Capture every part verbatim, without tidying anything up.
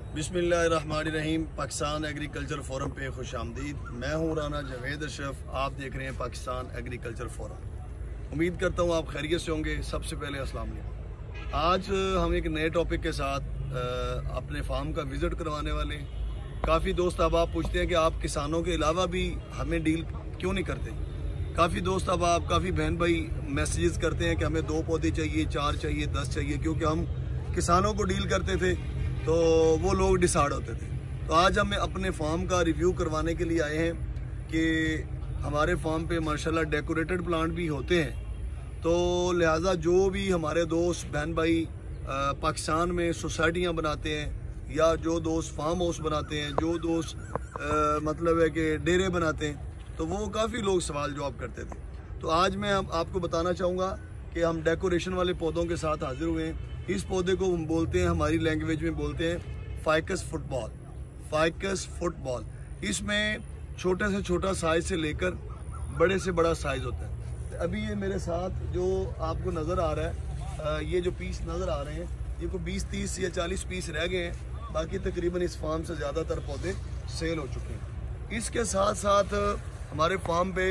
बिस्मिल्लाहिर्रहमानिर्रहीम। Pakistan agriculture forum पे खुश आमदीद। मैं हूँ राना जवेद अशरफ, आप देख रहे हैं पाकिस्तान एग्रीकल्चर फोरम। उम्मीद करता हूँ आप खैरियत से होंगे। सबसे पहले अस्सलाम वालेकुम। आज हम एक नए टॉपिक के साथ अपने फार्म का विज़िट करवाने वाले हैं। काफ़ी दोस्त अब आप पूछते हैं कि आप किसानों के अलावा भी हमें डील क्यों नहीं करते। काफ़ी दोस्त अब आप काफ़ी बहन भाई मैसेजेस करते हैं कि हमें दो पौधे चाहिए, चार चाहिए, दस चाहिए, क्योंकि हम किसानों को डील करते थे तो वो लोग डिसाइड होते थे। तो आज हम अपने फार्म का रिव्यू करवाने के लिए आए हैं कि हमारे फार्म पे माशाल्लाह डेकोरेटेड प्लांट भी होते हैं। तो लिहाजा जो भी हमारे दोस्त बहन भाई पाकिस्तान में सोसाइटियाँ बनाते हैं या जो दोस्त फार्म हाउस बनाते हैं, जो दोस्त आ, मतलब है कि डेरे बनाते हैं, तो वो काफ़ी लोग सवाल जवाब करते थे। तो आज मैं हम आपको बताना चाहूँगा कि हम डेकोरेशन वाले पौधों के साथ हाजिर हुए हैं। इस पौधे को हम बोलते हैं, हमारी लैंग्वेज में बोलते हैं फाइकस फुटबॉल। फाइकस फुटबॉल इसमें छोटे से छोटा साइज से लेकर बड़े से बड़ा साइज होता है। अभी ये मेरे साथ जो आपको नज़र आ रहा है, ये जो पीस नज़र आ रहे हैं, ये को बीस तीस या चालीस पीस रह गए हैं। बाकी तकरीबन इस फार्म से ज़्यादातर पौधे सेल हो चुके हैं। इसके साथ साथ हमारे फार्म पे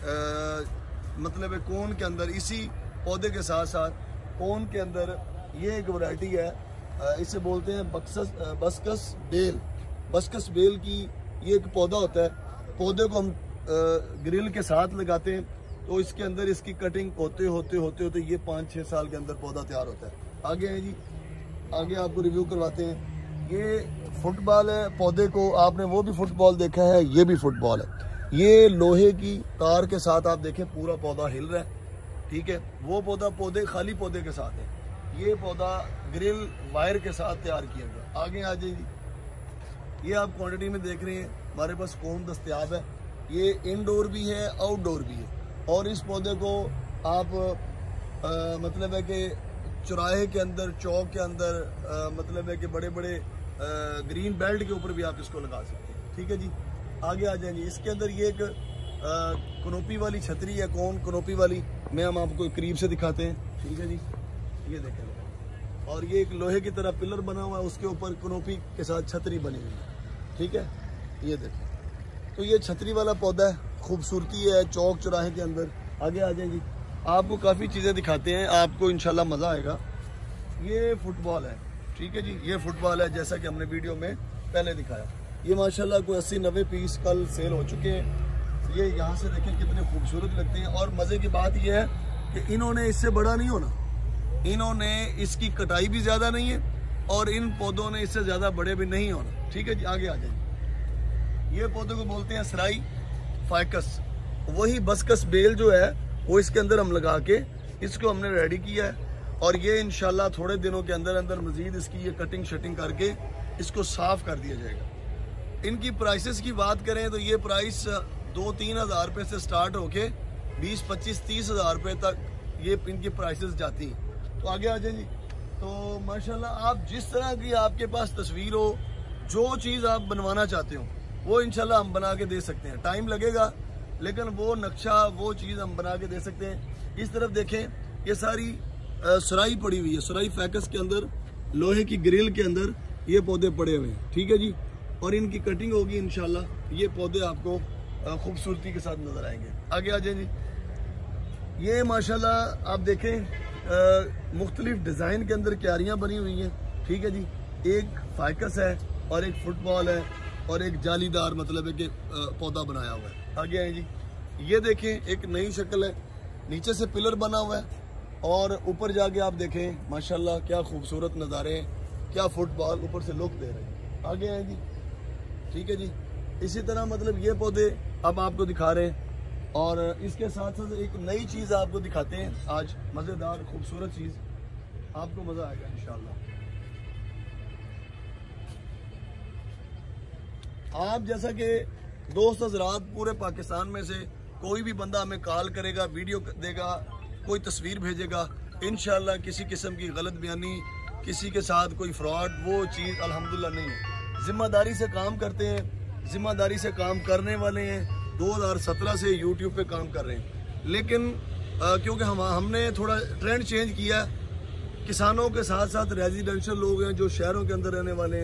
आ, मतलब है कोन के अंदर, इसी पौधे के साथ साथ कोन के अंदर ये एक वैरायटी है, इसे बोलते हैं बक्सस बस्कस बेल। बस्कस बेल की ये एक पौधा होता है। पौधे को हम ग्रिल के साथ लगाते हैं तो इसके अंदर इसकी कटिंग होते होते होते होते ये पाँच छः साल के अंदर पौधा तैयार होता है। आगे है जी, आगे आपको रिव्यू करवाते हैं। ये फुटबॉल है। पौधे को आपने वो भी फुटबॉल देखा है, ये भी फुटबॉल है। ये लोहे की तार के साथ आप देखें पूरा पौधा हिल रहा है, ठीक है। वो पौधा पौधे खाली पौधे के साथ है। ये पौधा ग्रिल वायर के साथ तैयार किया गया। आगे आ जाइए। ये आप क्वांटिटी में देख रहे हैं, हमारे पास कोन दस्तयाब है। ये इनडोर भी है, आउटडोर भी है। और इस पौधे को आप आ, मतलब है कि चौराहे के अंदर, चौक के अंदर, आ, मतलब है कि बड़े बड़े आ, ग्रीन बेल्ट के ऊपर भी आप इसको लगा सकते हैं, ठीक है जी। आगे आ जाएंगे। इसके अंदर ये एक कनोपी वाली छतरी है, कौन कनोपी वाली, मैं हम आपको करीब से दिखाते हैं, ठीक है जी। ये देखें, और ये एक लोहे की तरह पिलर बना हुआ है, उसके ऊपर कनोपी के साथ छतरी बनी हुई है, ठीक है। ये देखें, तो ये छतरी वाला पौधा है, खूबसूरती है चौक चौराहे के अंदर। आगे आ जाएंगे, आपको काफ़ी चीज़ें दिखाते हैं, आपको इंशाल्लाह मज़ा आएगा। ये फुटबॉल है, ठीक है जी। ये फुटबॉल है जैसा कि हमने वीडियो में पहले दिखाया। ये माशाल्लाह कोई अस्सी नब्बे पीस कल सेल हो चुके हैं। ये यहाँ से देखें कितने खूबसूरत लगते हैं। और मज़े की बात यह है कि इन्होंने इससे बड़ा नहीं होना, इन्होंने इसकी कटाई भी ज़्यादा नहीं है और इन पौधों ने इससे ज़्यादा बड़े भी नहीं होना, ठीक है जी। आगे आ जाइए। ये पौधे को बोलते हैं सराई फाइकस। वही बस्कस बेल जो है वो इसके अंदर हम लगा के इसको हमने रेडी किया है। और ये इंशाल्लाह थोड़े दिनों के अंदर अंदर मज़ीद इसकी ये कटिंग शटिंग करके इसको साफ़ कर दिया जाएगा। इनकी प्राइसेस की बात करें तो ये प्राइस दो तीन हज़ार रुपये से स्टार्ट होके बीस पच्चीस तीस हज़ार रुपये तक ये इनकी प्राइसेस जाती हैं। तो आगे आ जाइए। तो माशाल्लाह आप जिस तरह की आपके पास तस्वीर हो, जो चीज़ आप बनवाना चाहते हो वो इंशाल्लाह हम बना के दे सकते हैं। टाइम लगेगा लेकिन वो नक्शा, वो चीज़ हम बना के दे सकते हैं। इस तरफ देखें, ये सारी सराई पड़ी हुई है। सराई फैकस के अंदर लोहे की ग्रिल के अंदर ये पौधे पड़े हुए हैं, ठीक है जी। और इनकी कटिंग होगी इंशाल्लाह। ये पौधे आपको खूबसूरती के साथ नज़र आएंगे। आगे आ जाइए। ये माशाल्लाह आप देखें मुख्तलिफ डिज़ाइन के अंदर क्यारियाँ बनी हुई हैं, ठीक है जी। एक फाइकस है और एक फुटबॉल है और एक जालीदार मतलब है कि पौधा बनाया हुआ है। आगे आए जी। ये देखें एक नई शक्ल है, नीचे से पिलर बना हुआ है और ऊपर जाके आप देखें माशाल्लाह क्या खूबसूरत नज़ारे हैं, क्या फुटबॉल ऊपर से लुक दे रहे हैं। आगे आए जी, ठीक है जी। इसी तरह मतलब ये पौधे अब आपको दिखा रहे हैं। और इसके साथ साथ एक नई चीज़ आपको दिखाते हैं आज, मज़ेदार खूबसूरत चीज़, आपको मज़ा आएगा इंशाल्लाह। आप जैसा कि दोस्त हज़रात पूरे पाकिस्तान में से कोई भी बंदा हमें कॉल करेगा, वीडियो देगा, कोई तस्वीर भेजेगा, इंशाल्लाह किसी किस्म की गलत बयानी, किसी के साथ कोई फ्रॉड, वो चीज़ अल्हम्दुलिल्लाह नहीं है। ज़िम्मेदारी से काम करते हैं, ज़िम्मेदारी से काम करने वाले हैं। दो हज़ार सत्रह से यूट्यूब पे काम कर रहे हैं, लेकिन आ, क्योंकि हम हमने थोड़ा ट्रेंड चेंज किया। किसानों के साथ साथ रेजिडेंशियल लोग हैं जो शहरों के अंदर रहने वाले हैं,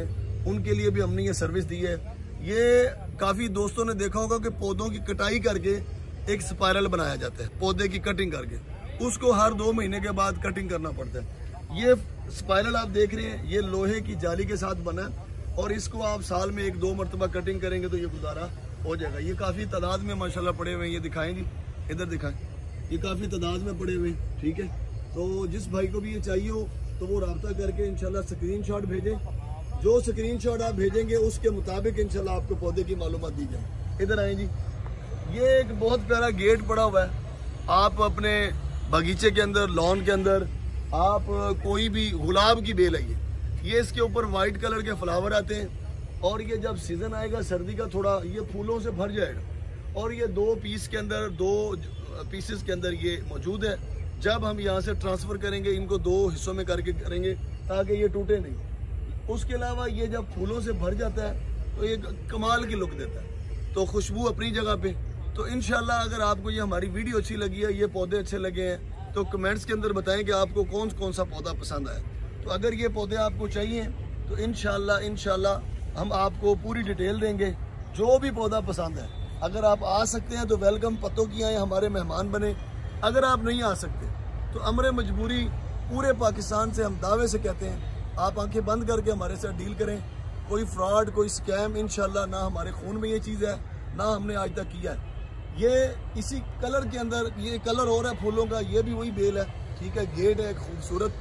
उनके लिए भी हमने ये सर्विस दी है। ये काफ़ी दोस्तों ने देखा होगा कि पौधों की कटाई करके एक स्पाइरल बनाया जाता है, पौधे की कटिंग करके, उसको हर दो महीने के बाद कटिंग करना पड़ता है। ये स्पाइरल आप देख रहे हैं, ये लोहे की जाली के साथ बना है और इसको आप साल में एक दो मरतबा कटिंग करेंगे तो ये गुजारा हो जाएगा। ये काफ़ी तादाद में माशाल्लाह पड़े हुए हैं, ये दिखाएं जी, इधर दिखाएं, ये काफ़ी तादाद में पड़े हुए हैं। ठीक है, तो जिस भाई को भी ये चाहिए हो तो वो रब्ता करके इंशाल्लाह स्क्रीनशॉट भेजें। जो स्क्रीनशॉट आप भेजेंगे उसके मुताबिक इंशाल्लाह आपको पौधे की मालूमात दी जाए। इधर आए जी, ये एक बहुत प्यारा गेट पड़ा हुआ है। आप अपने बगीचे के अंदर, लॉन के अंदर आप कोई भी गुलाब की बेल है, ये इसके ऊपर वाइट कलर के फ्लावर आते हैं और ये जब सीजन आएगा सर्दी का थोड़ा ये फूलों से भर जाएगा और ये दो पीस के अंदर, दो पीसेस के अंदर ये मौजूद है। जब हम यहाँ से ट्रांसफ़र करेंगे इनको दो हिस्सों में करके करेंगे ताकि ये टूटे नहीं। उसके अलावा ये जब फूलों से भर जाता है तो ये कमाल की लुक देता है, तो खुशबू अपनी जगह पे। तो इंशाल्लाह अगर आपको ये हमारी वीडियो अच्छी लगी है, ये पौधे अच्छे लगे हैं, तो कमेंट्स के अंदर बताएं कि आपको कौन कौन सा पौधा पसंद आया। तो अगर ये पौधे आपको चाहिए तो इंशाल्लाह इंशाल्लाह हम आपको पूरी डिटेल देंगे, जो भी पौधा पसंद है। अगर आप आ सकते हैं तो वेलकम, पत्तों की आए, हमारे मेहमान बने। अगर आप नहीं आ सकते तो अमरे मजबूरी पूरे पाकिस्तान से हम दावे से कहते हैं, आप आंखें बंद करके हमारे साथ डील करें। कोई फ्रॉड, कोई स्कैम इंशाल्लाह ना हमारे खून में ये चीज़ है, ना हमने आज तक किया है। ये इसी कलर के अंदर, ये कलर हो रहा है फूलों का, ये भी वही बेल है। ठीक है, गेट है खूबसूरत,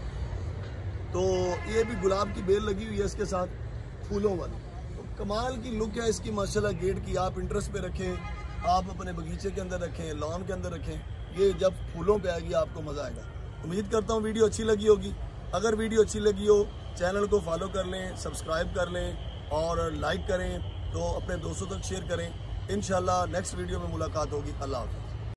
तो ये भी गुलाब की बेल लगी हुई है इसके साथ फूलों वाली। तो कमाल की लुक है इसकी माशाल्लाह गेट की। आप इंटरेस्ट पे रखें, आप अपने बगीचे के अंदर रखें, लॉन के अंदर रखें, ये जब फूलों पे आएगी आपको मज़ा आएगा। उम्मीद करता हूँ वीडियो अच्छी लगी होगी। अगर वीडियो अच्छी लगी हो चैनल को फॉलो कर लें, सब्सक्राइब कर लें और लाइक करें, तो अपने दोस्तों तक शेयर करें। इंशाल्लाह नेक्स्ट वीडियो में मुलाकात होगी। अल्लाह हाफ़िज़।